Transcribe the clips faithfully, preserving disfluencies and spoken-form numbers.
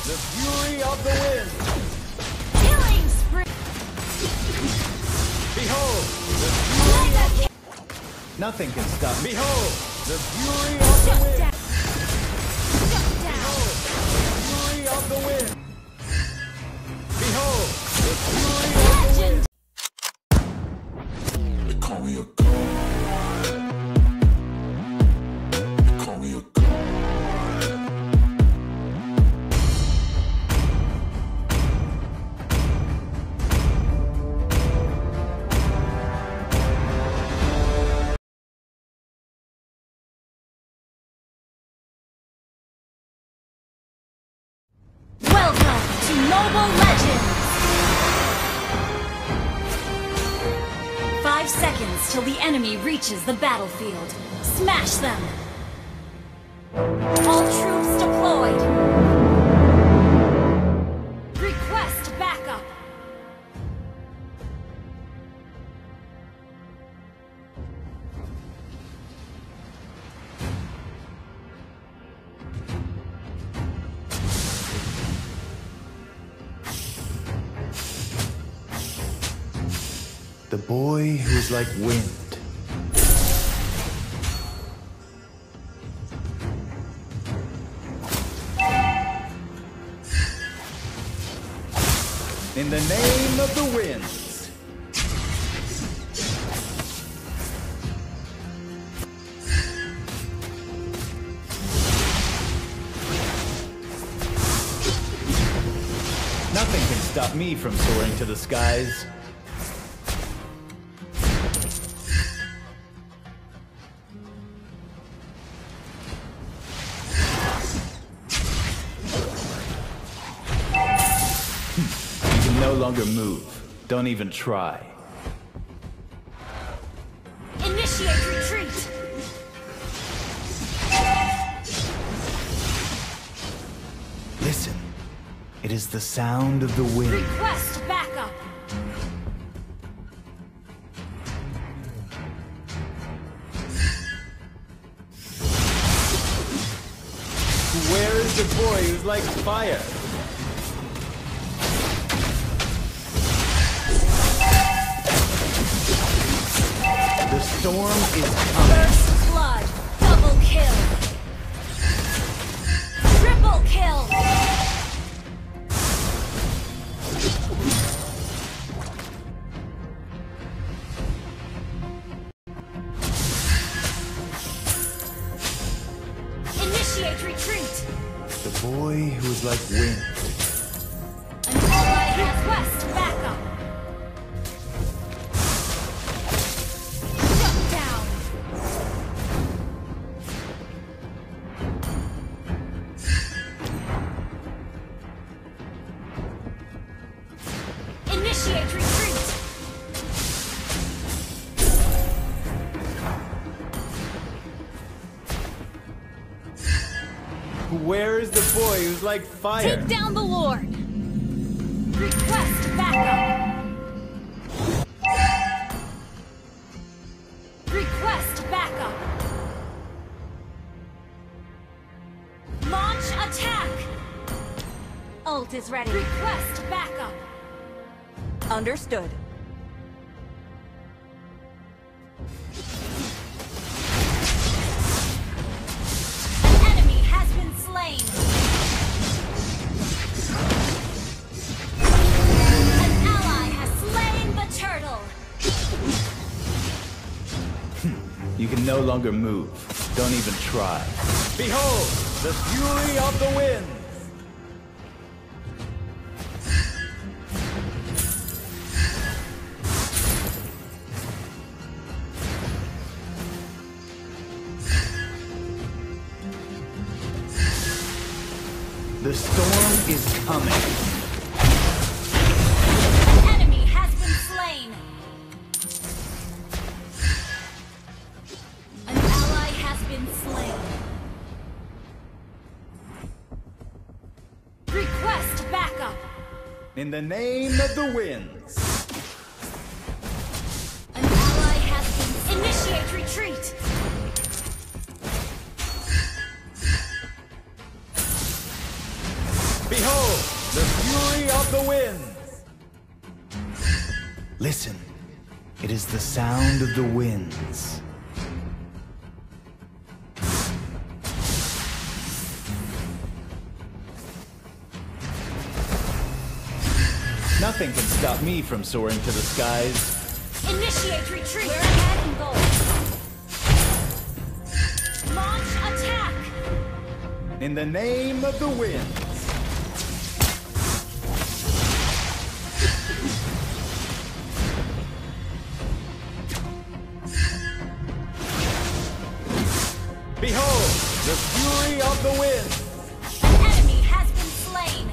the fury of the wind! Killing spree! Behold, the fury of the... Nothing can stop. Behold, the fury of the wind! Behold, the fury of the wind! Behold, the fury of the wind! They call me a god. They call me a god. Welcome to Mobile Legends! Five seconds till the enemy reaches the battlefield. Smash them! All troops deployed! Request backup! The boy who's like wind. In the name of the winds. Nothing can stop me from soaring to the skies. No longer move. Don't even try. Initiate retreat! Listen. It is the sound of the wind. Request backup! Where is the boy who's like fire? The storm is coming. First blood! Double kill! Triple kill! Initiate retreat! The boy who is like wind. An ally has West backup! Shut down! Initiate retreat! Where is the boy who's like fire? Take down the Lord! Request backup! Request backup! Launch attack! Ult is ready. Request backup! Understood. An enemy has been slain! An ally has slain the turtle! You can no longer move. Don't even try. Behold, the fury of the winds! The storm is coming. An enemy has been slain! An ally has been slain. Request backup! In the name of the winds. An ally has been... Initiate retreat! Behold, of the winds! Listen, it is the sound of the winds. Nothing can stop me from soaring to the skies. Initiate retreat! We're ahead in goal! Launch attack! In the name of the winds. Behold, the fury of the winds! An enemy has been slain!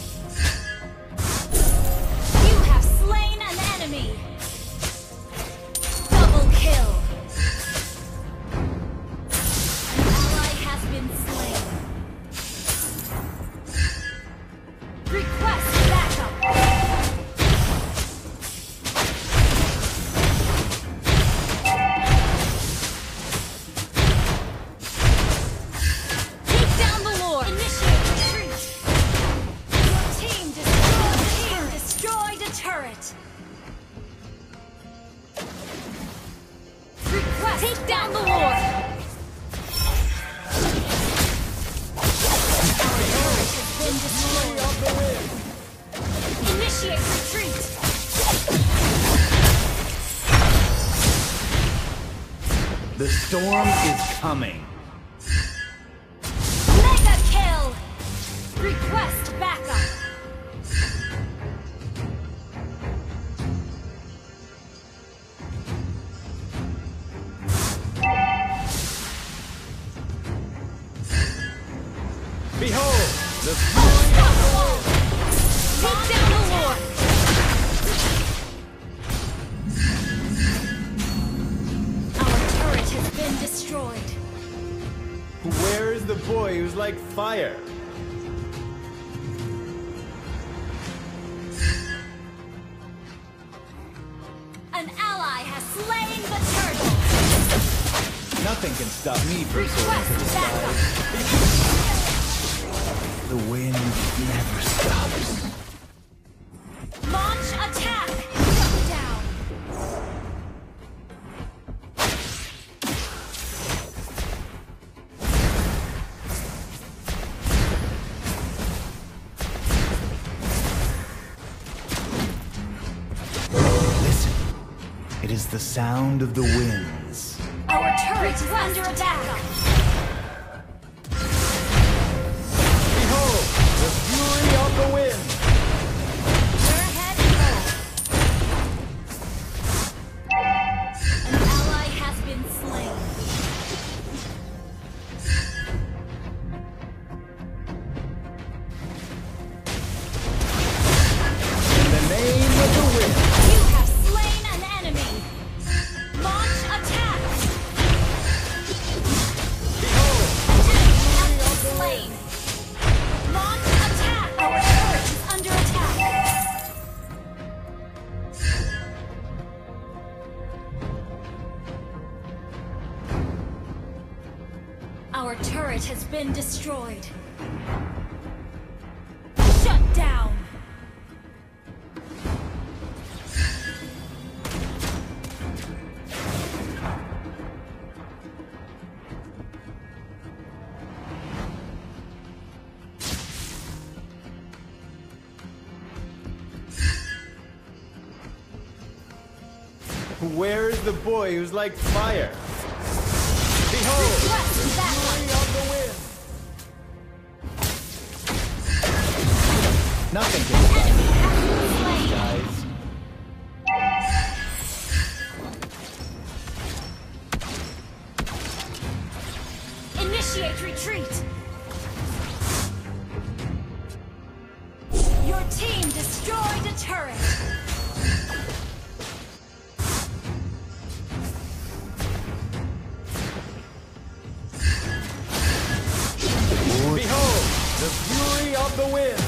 You have slain an enemy! Double kill! An ally has been slain. Request backup! Take down the Lord! Initiate retreat! Your team destroyed, team destroyed a turret! Request take down the Lord! Our turret has been destroyed. Initiate retreat! The storm is coming. Mega kill! Request backup! Behold, the fury of the winds! Take down the Lord! Our turret has been destroyed. Where is the boy who's like fire? An ally has slain the turtle! Nothing can stop me from soaring to the Request backup! skies. The wind never stops. Launch attack! Shut down! Listen, it is the sound of the winds. Our turret is under attack! Behold, the fury of the winds! We're ahead in goal. An ally has been slain. In the name of the wind! You have slain an enemy! Launch attack! Behold, Enemy has been slain! Launch attack! Our turret is under attack! Our turret has been destroyed. Shut down! where is the boy who's like fire? Behold, the fury of the wind! Nothing can stop me, guys. Initiate retreat! Your team destroyed a turret! Behold, the fury of the wind!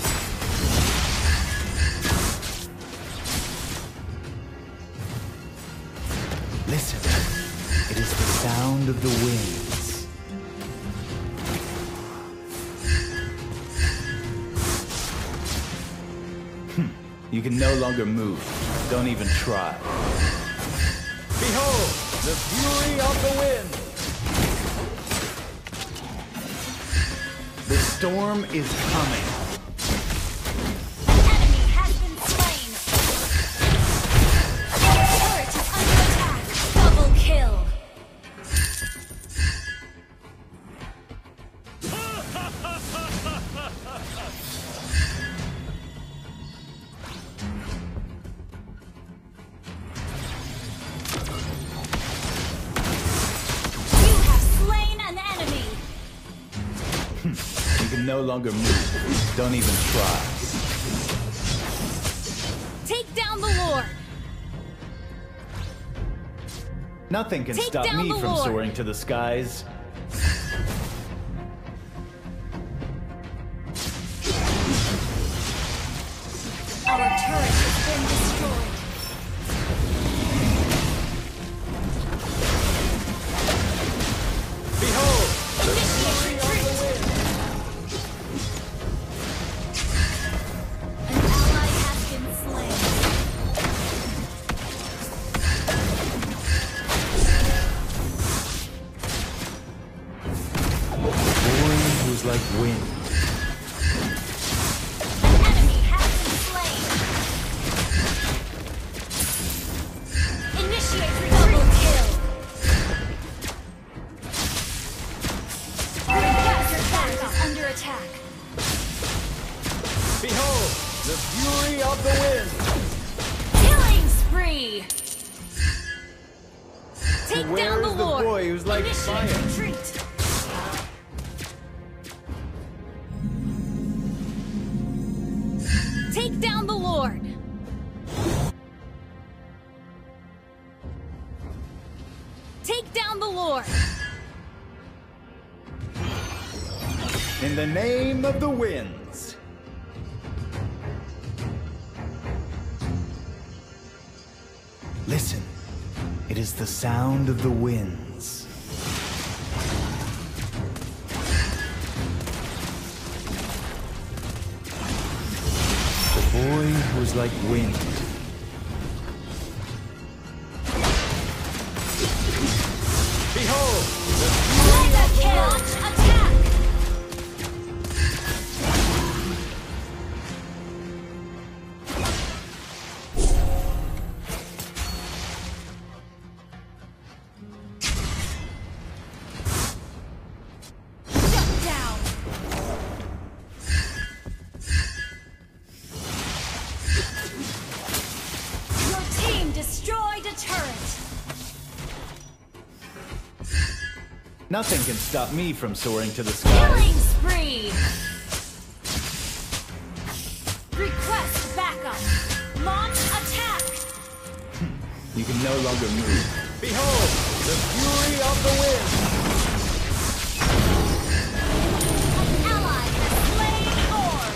Listen, it is the sound of the winds. You can no longer move. Don't even try. Behold, the fury of the wind! The storm is coming. An enemy has been slain. Our turret is under attack. Double kill. You can no longer move. Don't even try. Take down the Lord. Nothing can Take stop down me the from Lord. soaring to the skies. Our turret has been destroyed. Behold! Initiate retreat. An ally has been slain. Boy who's like wind. An enemy has been slain. Initiate retreat. Double kill. Our captured back is under attack. Behold! The fury of the wind! Killing spree. Take Where down the is the Lord. boy who's like Initiate fire? retreat. Take down the Lord. Take down the Lord. In the name of the winds. Listen, it is the sound of the winds. The boy who's like wind. Behold! Mega kill. Launch attack. Shut down. Your team destroyed a turret. Nothing can stop me from soaring to the skies. Killing spree. Request backup. Launch attack. You can no longer move. Behold, the fury of the wind! An ally has slain Lord.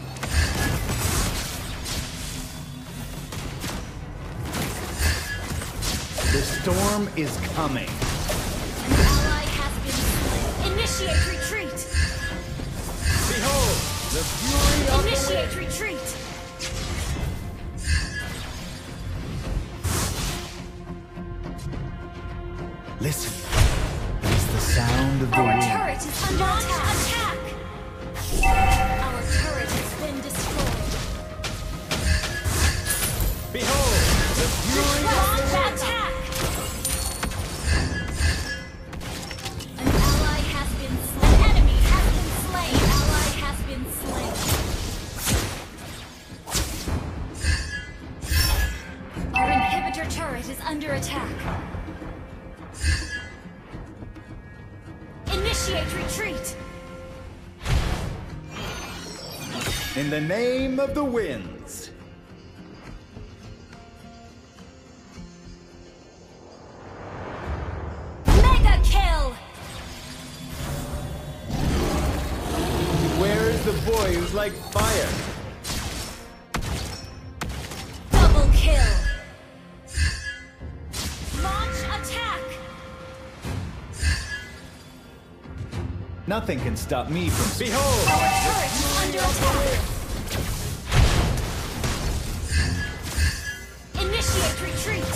The storm is coming. An ally has been slain. Initiate retreat. Behold, the fury of Initiate retreat. Listen, it is the sound of the Our wind. turret is under attack. Our turret has been destroyed. Behold, the fury of Launch the wind. attack. An ally has been slain. Enemy has been slain. Ally has been slain. Our inhibitor turret is under attack. Initiate retreat. In the name of the winds. Mega kill. Where is the boy who's like fire? Double kill. Launch attack. Nothing can stop me from... Behold! Our turret is under attack. Initiate retreat.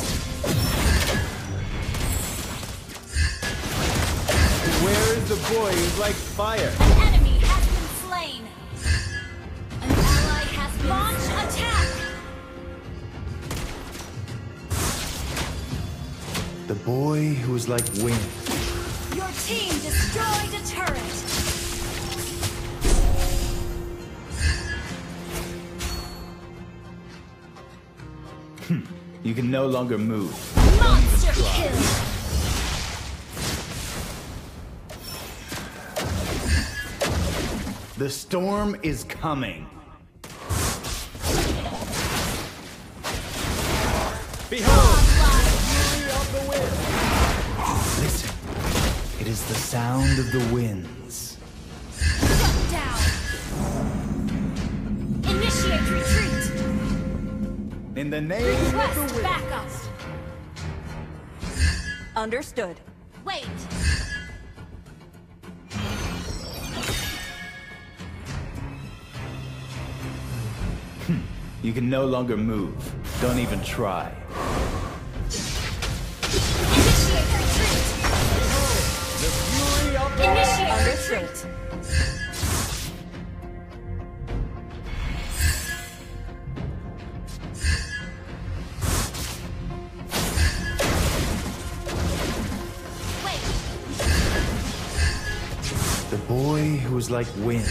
Where is the boy who's like fire? An enemy has been slain. An ally has been Launch attack. The boy who's like wind. Your team destroyed a turret. You can no longer move. Monster kill. The storm is coming. Behold! Fury of the wind! Listen, it is the sound of the winds. Shut down. Initiate retreat. In the name of the Request wind. backup. Understood. Wait. You can no longer move. Don't even try. Initiate retreat. The fury of the Initiate Understood. retreat. Wait. The boy who is like wind.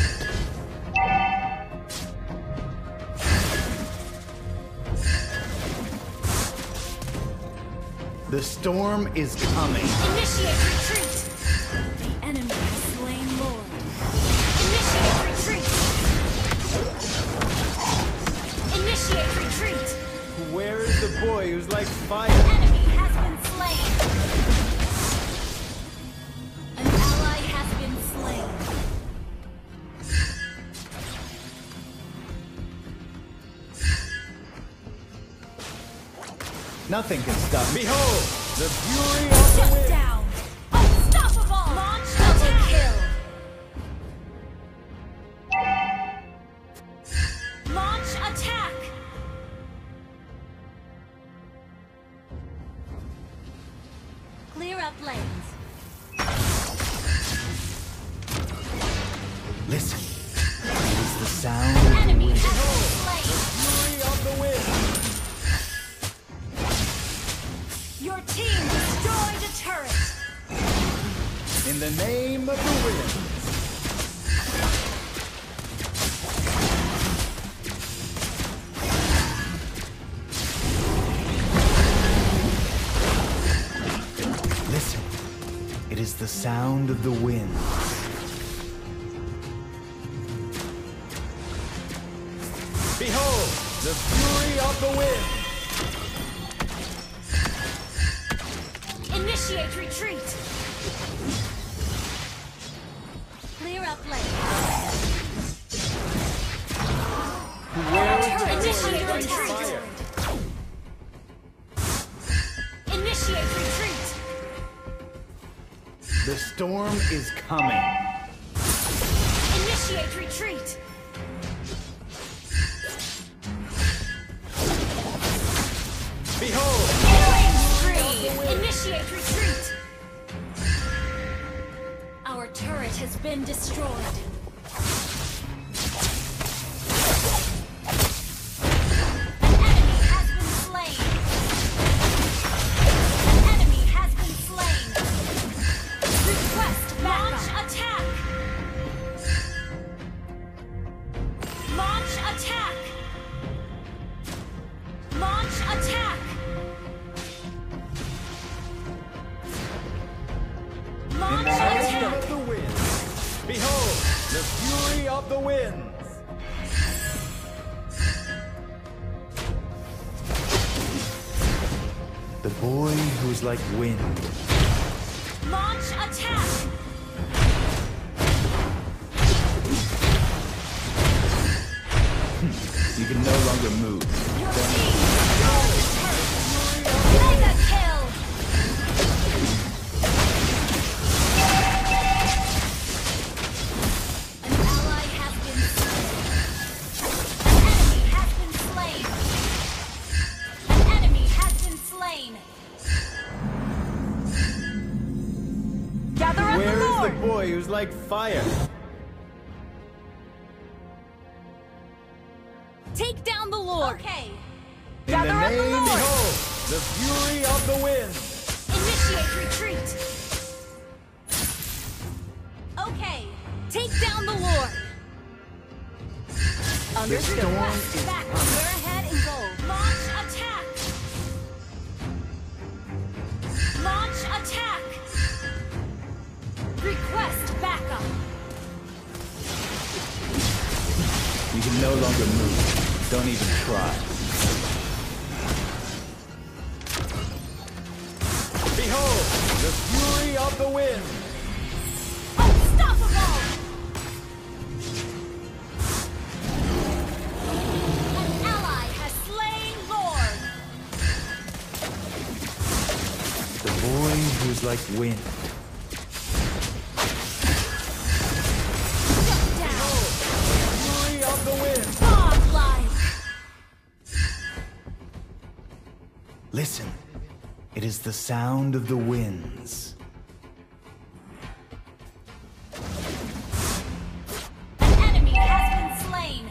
The storm is coming. Initiate retreat. The enemy has slain Lord. Initiate retreat. Initiate retreat. Where is the boy who's like fire? Enemy has been slain. An ally has been slain. Nothing can stop me. Behold, the fury of the Shut wind. down. Unstoppable. Launch double kill. Launch attack. Clear up lanes. Listen, it is the sound of the Enemy wind. has been slain. Fury of the wind. Your team destroyed a turret. In the name of the wind. Listen, it is the sound of the wind. Behold, the fury of the wind. Initiate retreat. Clear up lane. Where is the Initiate boy who's like retreat. fire? Initiate retreat. The storm is coming. Initiate retreat. Behold, Killing spree. Initiate retreat. Our turret has been destroyed. An enemy has been slain. An enemy has been slain. Request launch attack. Launch attack. Launch attack. in Launch the name attack. of the wind. Behold, the fury of the winds. The boy who's like wind. Launch attack. You can no longer move. Your team destroyed the turret. Mega kill. An ally has been slain. An enemy has been slain. An enemy has like fire. Take down the Lord. Okay. In Gather the up the name, Lord. behold, the fury of the wind. Initiate retreat. Okay. Take down the Lord. Understood. storm West, is back. We're ahead in gold. Launch attack. Launch attack. Request backup. You can no longer move. Don't even try. Behold, the fury of the wind. Unstoppable. An ally has slain Lord. The boy who's like wind. Shut down. Fury of the wind. Godlike. Listen, it is the sound of the winds. An enemy has been slain.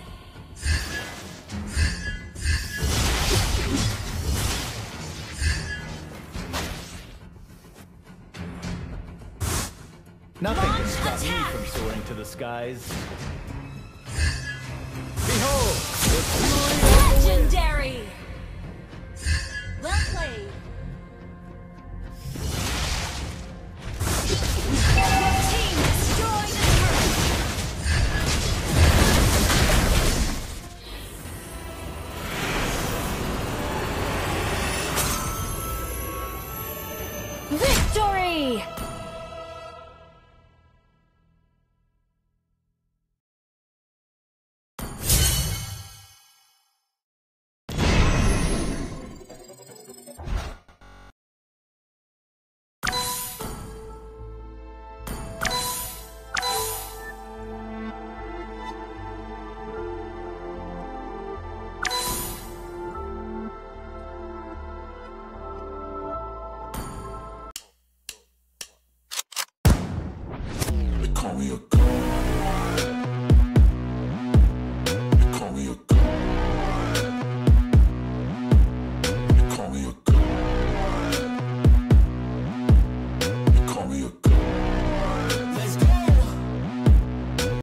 Nothing can Launch stop me attack. from soaring to the skies.